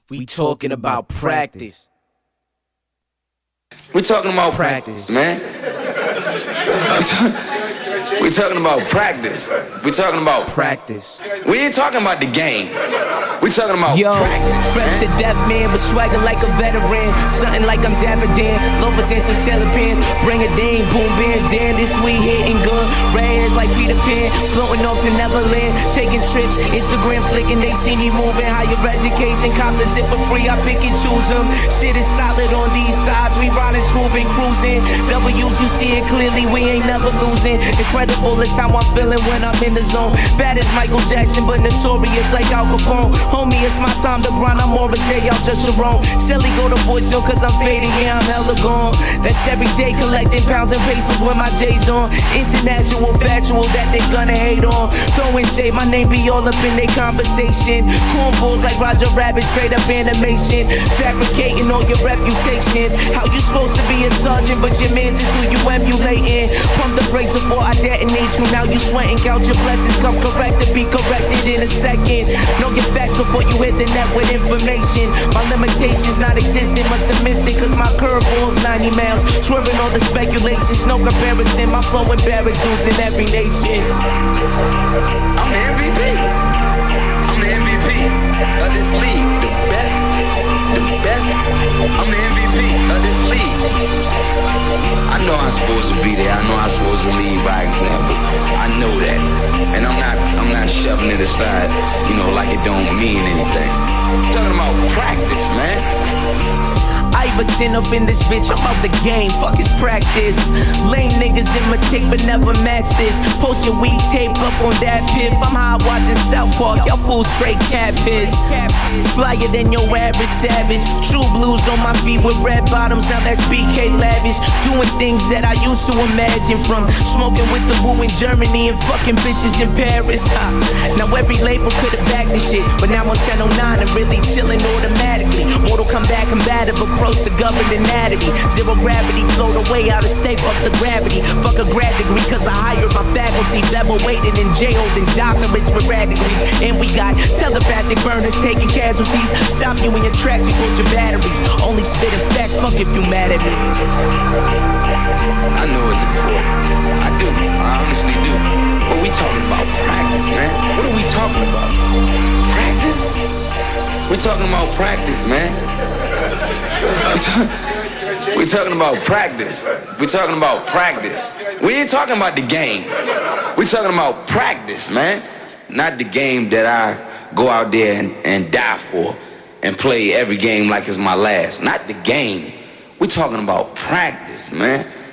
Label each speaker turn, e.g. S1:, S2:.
S1: We talking about practice.
S2: We talking about practice, man. We talking about practice. We talking about
S1: Practice.
S2: We ain't talking about the game. We talking about practice,
S3: fresh to death, man, but swagger like a veteran. Something like I'm Dapper Dan, Loafers and some tailor pants. Bring a ding, boom, bam, damn, this we hitting good. Red hairs like Peter Pan, floating off to Neverland. Taking trips, Instagram flicking, they see me moving. Higher education, cop the zip for free, I pick and choose them. Shit is solid on these sides, we riding, swooping, cruising. W's, you see it clearly, we ain't never losing. Incredible is how I'm feeling when I'm in the zone. Bad as Michael Jackson, but notorious like Al Capone. Homie, it's my time to grind, I'm more of a stay out just Jerome. Shelly go to voicemail cause I'm fading, yeah, I'm hella gone. That's every day collecting pounds and pesos when my J's on. International, factual that they gonna hate on. Throwing shade, my name be all up in their conversation. Cornballs like Roger Rabbit, straight up animation. Fabricating all your reputations. How you supposed to be a sergeant, but your man's is who you emulating. Pump the brakes before I detonate you. Now you sweating, count your blessings. Come correct to be corrected in a second. Know your facts before you hit the net with information. My limitations not existing, must have missed it, cause my curveball's 90 miles. Swerving all the speculations, no comparison. My flow embarrassed dudes in every nation.
S2: I'm the MVP. I'm the MVP of this league. The best. I'm the MVP of this league. I know I'm supposed to be there. I know I'm supposed to lead by example. I know that. And I'm not shoving it aside, you know, like it don't mean anything. I'm talking about practice, man.
S3: Iverson up in this bitch, I'm out the game, fuck his practice. Lame niggas imitate but never match this. Post your weak tape up on that piff. I'm high watching South Park, y'all full straight cat piss. Flyer than your average savage. True blues on my feet with red bottoms, now that's BK lavish. Doing things that I used to imagine, from smoking with the boo in Germany and fucking bitches in Paris. Now every label could've backed this shit, but now I'm 1009 and really chilling automatically. Mortal Kombat combative approach to governed anatomy. Zero gravity, float away out of state, fuck the gravity. Fuck a grad degree cause I hired my faculty. Never waited in jail than doctorates with rad degrees. And we got telepathic burners taking casualties. Stop you in your tracks, we put your batteries. Only spitting facts, fuck if you mad at me.
S2: I know it's important. I do. I honestly do. But we talking about practice, man. What are we talking about? Practice? We talking about practice, man. We talking about practice. We talking about practice. We ain't talking about the game. We talking about practice, man. Not the game that I go out there and die for and play every game like it's my last. Not the game. We talking about practice, man.